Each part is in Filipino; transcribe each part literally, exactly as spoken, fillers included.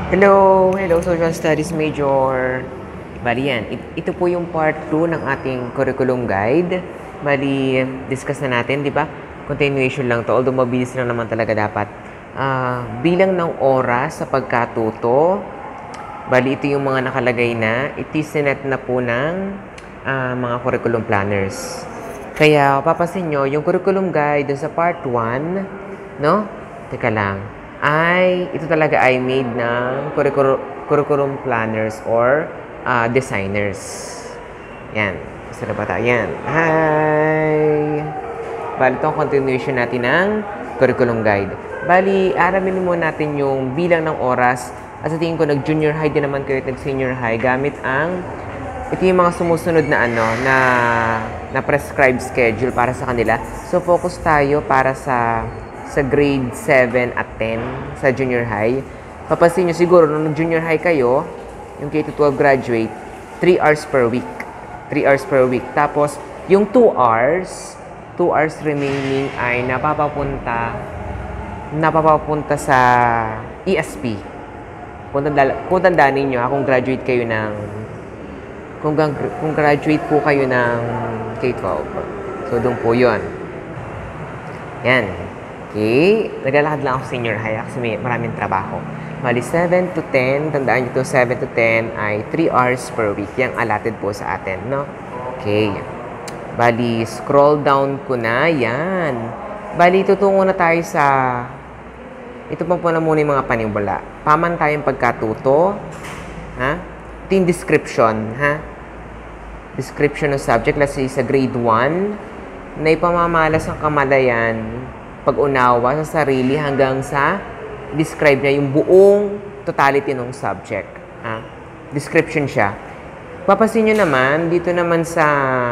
Hello! Hello, Social Studies Major! Bali yan, it- ito po yung part two ng ating curriculum guide. Bali, discuss na natin, di ba? Continuation lang to, although mabilis lang naman talaga dapat. Ah, bilang ng oras sa pagkatuto, bali ito yung mga nakalagay na, itisinet na po ng ah, mga curriculum planners. Kaya, papasin nyo, yung curriculum guide dun sa part one, no? Teka lang ay ito talaga ay made ng curriculum, curriculum planners or uh, designers. Yan. Gusto na ba tayo? Yan. Hi! Bali, ito ang continuation natin ng curriculum guide. Bali, aramin muna natin yung bilang ng oras. At sa tingin ko, nag-junior high din naman kayo at nag-senior high gamit ang ito yung mga sumusunod na ano na na prescribed schedule para sa kanila. So, focus tayo para sa sa grade seven at ten sa junior high. Papansin nyo siguro, nung junior high kayo, yung K to twelve graduate, three hours per week. three hours per week. Tapos, yung two hours, two hours remaining ay napapapunta, napapapunta sa E S P. Kung, tanda, kung tandaan ninyo, ha, kung graduate kayo ng, kung, kung graduate po kayo ng K twelve. So, doon po yun. Yan. Okay, naglalakad lang ako sa senior high kasi may maraming trabaho. Bali, seven to ten, tandaan nyo ito, seven to ten ay three hours per week. Yang allotted po sa atin, no? Okay. Bali, scroll down ko na. Yan. Bali, tutungo na tayo sa... Ito pa po na muna yung mga panimula. Pamantayang pagkatuto. Ha? Ito yung description, ha? Description ng subject. Let's say sa grade one, na ipamamalas ang kamalayan pag-unawa sa sarili hanggang sa describe niya yung buong totality ng subject. Ha? Description siya. Papasin nyo naman, dito naman sa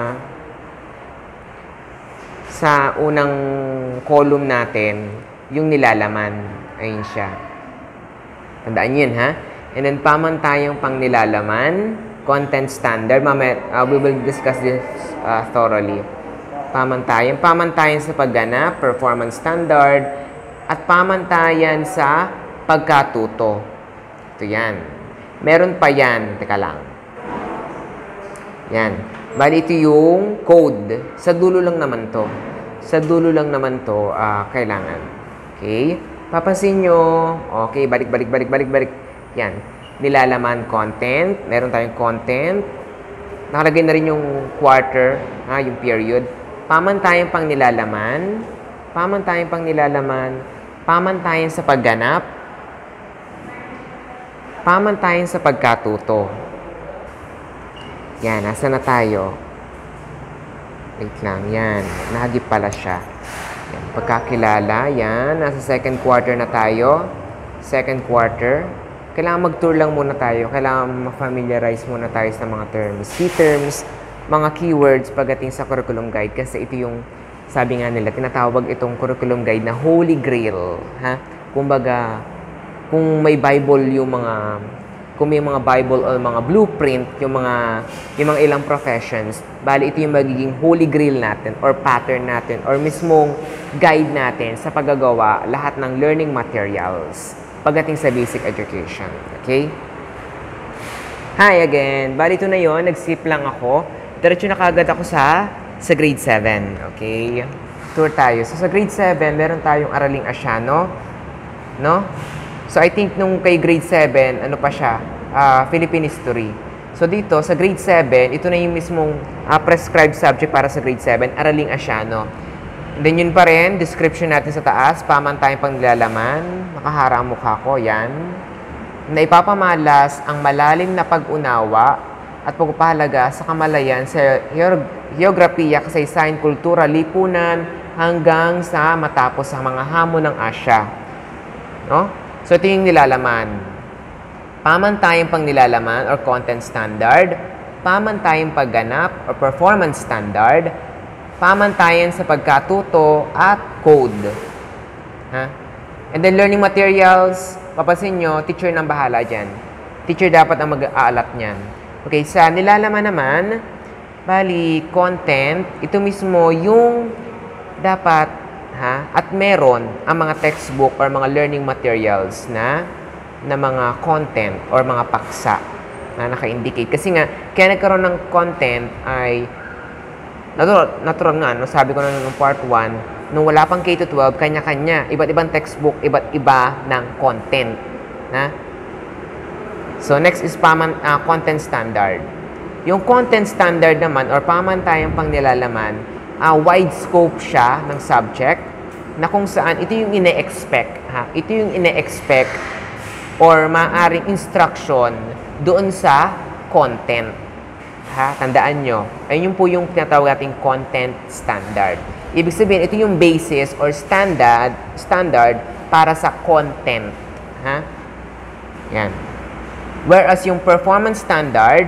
sa unang column natin, yung nilalaman. Ayun siya. Tandaan yun, ha? And then, pamantayang pang nilalaman, content standard. Mamaya, uh, we will discuss this uh, thoroughly. Pamantayan. Pamantayan sa pagganap, performance standard, at pamantayan sa pagkatuto. Ito yan. Meron pa yan. Teka lang. Yan. Bali, ito yung code. Sa dulo lang naman to. Sa dulo lang naman to, uh, kailangan. Okay? Papansin nyo. Okay, balik, balik, balik, balik, balik. Yan. Nilalaman content. Meron tayong content. Nakalagay na rin yung quarter, ha, yung period. Pamantayan pang nilalaman, pamantayan pang nilalaman, pamantayan sa pagganap, pamantayan sa pagkatuto. Yan, nasa na tayo? Wait lang, yan. Nahagip pala siya. Yan, pagkakilala, yan. Nasa second quarter na tayo. Second quarter. Kailangan mag-tour lang muna tayo. Kailangan ma-familiarize muna tayo sa mga terms. Key terms, mga keywords pagdating sa curriculum guide kasi ito yung, sabi nga nila, tinatawag itong curriculum guide na Holy Grail. Ha? Kumbaga, kung may Bible yung mga, kung may mga Bible o mga blueprint, yung mga, yung mga ilang professions, bali ito yung magiging Holy Grail natin or pattern natin or mismong guide natin sa paggagawa lahat ng learning materials pagdating sa basic education. Okay? Hi again. Bali ito na yun. Nag-skip lang ako. Diretso na kagad ako sa sa grade seven. Okay? Tour tayo. So, sa grade seven, meron tayong Araling Asiano. No? So, I think nung kay grade seven, ano pa siya? Uh, Philippine History. So, dito, sa grade seven, ito na yung mismong uh, prescribed subject para sa grade seven, Araling Asiano. And then, yun pa rin, description natin sa taas, pamantayang pang nilalaman, nakahara ang mukha ko, yan. Na ipapamalas ang malalim na pag-unawa at pagpapahalaga sa kamalayan sa geografiya, kasaysayan, kultura, lipunan, hanggang sa matapos sa mga hamon ng Asya. No? So, ito yung nilalaman. Pamantayang pang nilalaman or content standard, pamantayang pagganap or performance standard, pamantayan sa pagkatuto at code. Ha? And then, learning materials, papansin nyo, teacher nang bahala dyan. Teacher dapat ang mag-aalat niyan. Okay, sa nilalaman naman, bali, content, ito mismo yung dapat, ha, at meron ang mga textbook or mga learning materials na na mga content or mga paksa na naka-indicate. Kasi nga, kaya nagkaroon ng content ay natural, natural nga, no? Sabi ko na nung part one, nung wala pang K to twelve, kanya-kanya, iba't ibang textbook, iba't iba ng content. Na? So, next is paman, uh, content standard. Yung content standard naman, or pamantayang pang nilalaman, uh, wide scope siya ng subject, na kung saan ito yung ine-expect, ha? Ito yung ine-expect or maaaring instruction doon sa content. Ha? Tandaan nyo, ayun po yung tinatawag nating content standard. Ibig sabihin, ito yung basis or standard standard para sa content. Ha? Yan. Whereas yung performance standard,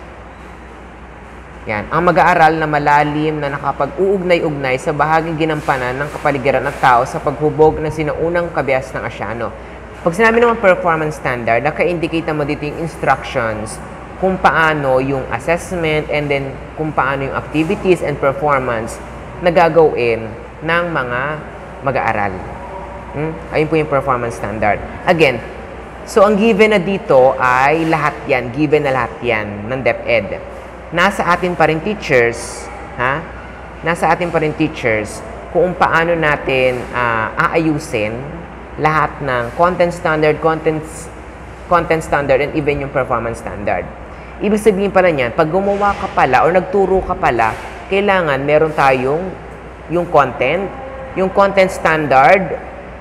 yan, ang mag-aaral na malalim na nakapag-uugnay-ugnay sa bahaging ginampanan ng kapaligiran ng tao sa paghubog ng sinaunang kabias ng Asyano. Pag sinabi naman performance standard, naka-indicate naman dito yung instructions kung paano yung assessment and then kung paano yung activities and performance na gagawin ng mga mag-aaral. Hmm? Ayun po yung performance standard. Again, so ang given na dito ay lahat yan. Given na lahat yan ng DepEd. Nasa atin pa rin teachers, ha? Nasa atin pa rin teachers kung paano natin uh, aayusin lahat ng content standard, content, content standard, and even yung performance standard. Ibig sabihin pala niyan, pag gumawa ka pala or nagturo ka pala, kailangan meron tayong yung content, yung content standard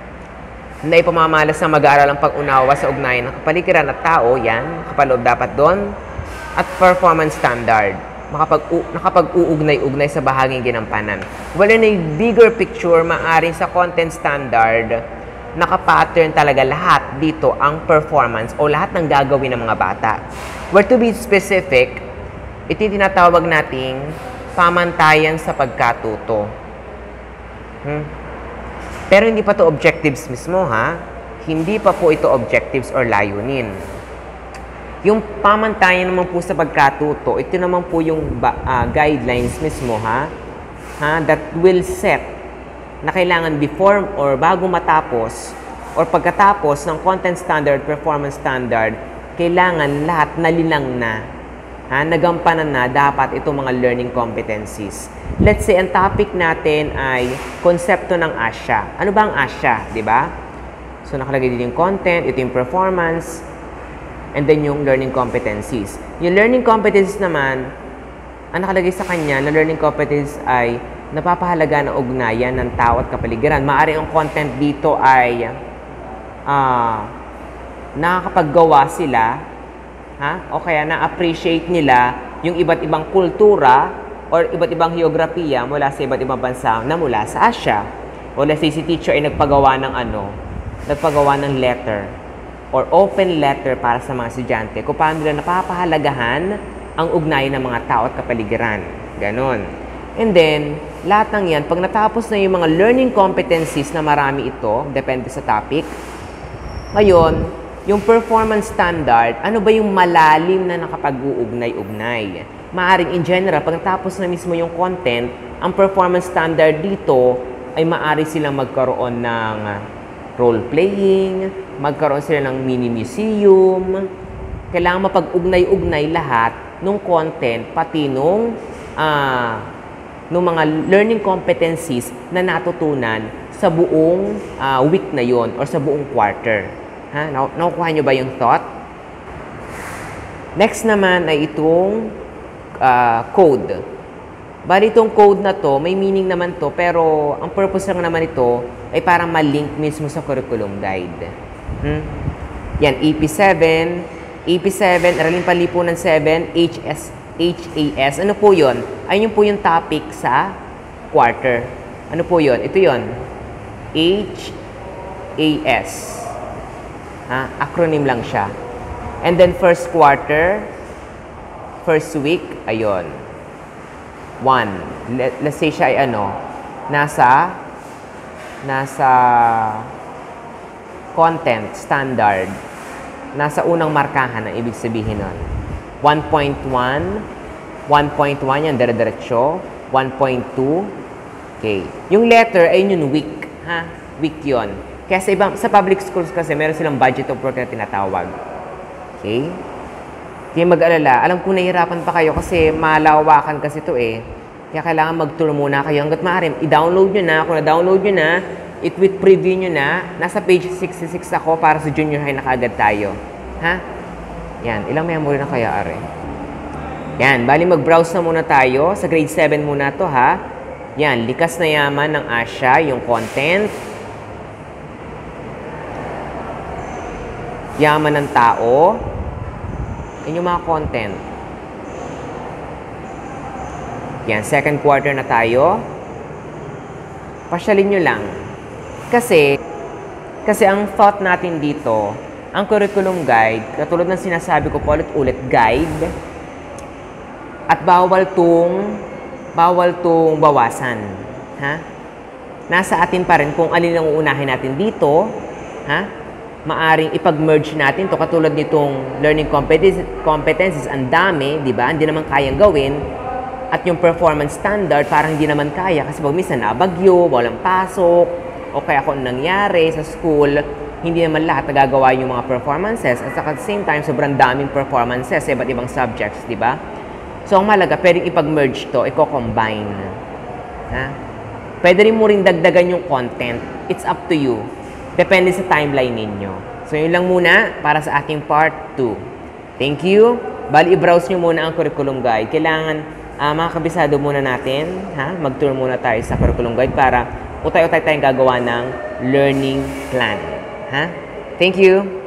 na ipamamalas na mag-aaral ang pag-unawa sa ugnayan ng kapaligiran at tao, yan, kapaloob dapat doon, at performance standard, nakapag-uugnay-ugnay sa bahaging ginampanan. Well, in a bigger picture, maaring sa content standard, nakapattern talaga lahat dito ang performance o lahat ng gagawin ng mga bata. Where to be specific, ito tinatawag nating pamantayan sa pagkatuto. Hmm? Pero hindi pa to objectives mismo, ha? Hindi pa po ito objectives or layunin. Yung pamantayan naman po sa pagkatuto, ito naman po yung uh, guidelines mismo, ha? Ha? That will set na kailangan before or bago matapos or pagkatapos ng content standard, performance standard, kailangan lahat nalilang na, ha? Nagampanan na dapat itong mga learning competencies. Let's say, ang topic natin ay konsepto ng ASIA. Ano ba ang ASIA? Diba? So, nakalagay dito yung content, ito yung performance, and then yung learning competencies. Yung learning competencies naman, ang nakalagay sa kanya na learning competencies ay napapahalaga ng ugnayan ng tao at kapaligiran. Maaari ang content dito ay uh, nakakapaggawa sila, ha? O kaya na-appreciate nila yung iba't ibang kultura or iba't ibang geografiya mula sa iba't ibang bansa na mula sa Asia. O let's say si teacher ay nagpagawa ng ano, nagpagawa ng letter or open letter para sa mga estudyante kung paano nila napapahalagahan ang ugnayan ng mga tao at kapaligiran. Ganon. And then, lahat ng yan, pag natapos na yung mga learning competencies na marami ito, depende sa topic, ngayon, yung performance standard, ano ba yung malalim na nakapag-uugnay-ugnay? Maaring in general, pag natapos na mismo yung content, ang performance standard dito ay maaari silang magkaroon ng role-playing, magkaroon sila ng mini-museum. Kailangan mapag-ugnay-ugnay lahat ng content, pati nung, uh, nung mga learning competencies na natutunan sa buong uh, week na yon or sa buong quarter. Ha? Nakukuha nyo ba yung thought? Next naman ay itong uh, code. Bali itong code na to, may meaning naman to, pero ang purpose lang naman ito ay para ma-link mismo sa curriculum guide. Hmm? Yan, A P seven, A P seven, Araling Panlipunan seven, H S, H A S. Ano po yun? Ayun po yung topic sa quarter. Ano po yun? Ito yun. H A S. Ha? Acronym lang siya. And then first quarter, first week, ayun. One. Let, let's say siya ay ano, nasa, nasa content standard. Nasa unang markahan ang ibig sabihin nun. one point one, one point one yan, dire-diretso. one point two, okay. Yung letter ay yun week, ha? Week yun. Kaya sa, ibang, sa public schools kasi, meron silang budget of work na tinatawag. Okay? Kaya mag-alala. Alam ko nahihirapan pa kayo kasi malawakan kasi to eh. Kaya kailangan mag-tour muna kayo. Hanggat maaari, i-download nyo na. Kung na-download nyo na, i-tweet preview nyo na. Nasa page sixty-six ako para sa junior high na kaagad tayo. Ha? Yan. Ilang memory na kaya, are? Yan. Bali, mag-browse na muna tayo. Sa grade seven muna to, ha? Yan. Likas na yaman ng Asya, yung content. Yaman ng tao. Yan yung mga content. Yan, second quarter na tayo. Pasyalin nyo lang. Kasi, kasi ang thought natin dito, ang curriculum guide, katulad ng sinasabi ko po ulit-ulit, guide, at bawal tong, bawal tong bawasan. Ha? Nasa atin pa rin kung alin ang uunahin natin dito, ha? Maaring ipag-merge natin to katulad nitong learning competencies, competencies ang dami, di ba? Hindi naman kayang gawin. At yung performance standard, parang hindi naman kaya kasi pag minsan nabagyo, walang pasok, o kaya kung nangyari sa school, hindi naman lahat nagagawa yung mga performances. At at the same time, sobrang daming performances sa iba't ibang subjects, di ba? So, ang malaga, pwedeng ipag-merge to, i-combine. Ha? Pwede rin mo rin dagdagan yung content. It's up to you. Depende sa timeline ninyo. So, yun lang muna para sa ating part two. Thank you. Bali, i-browse nyo muna ang curriculum guide. Kailangan Uh, mga kabisado muna natin, ha? Mag-tour muna tayo sa curriculum guide para utay-utay tayong gagawa ng learning plan. Ha? Thank you!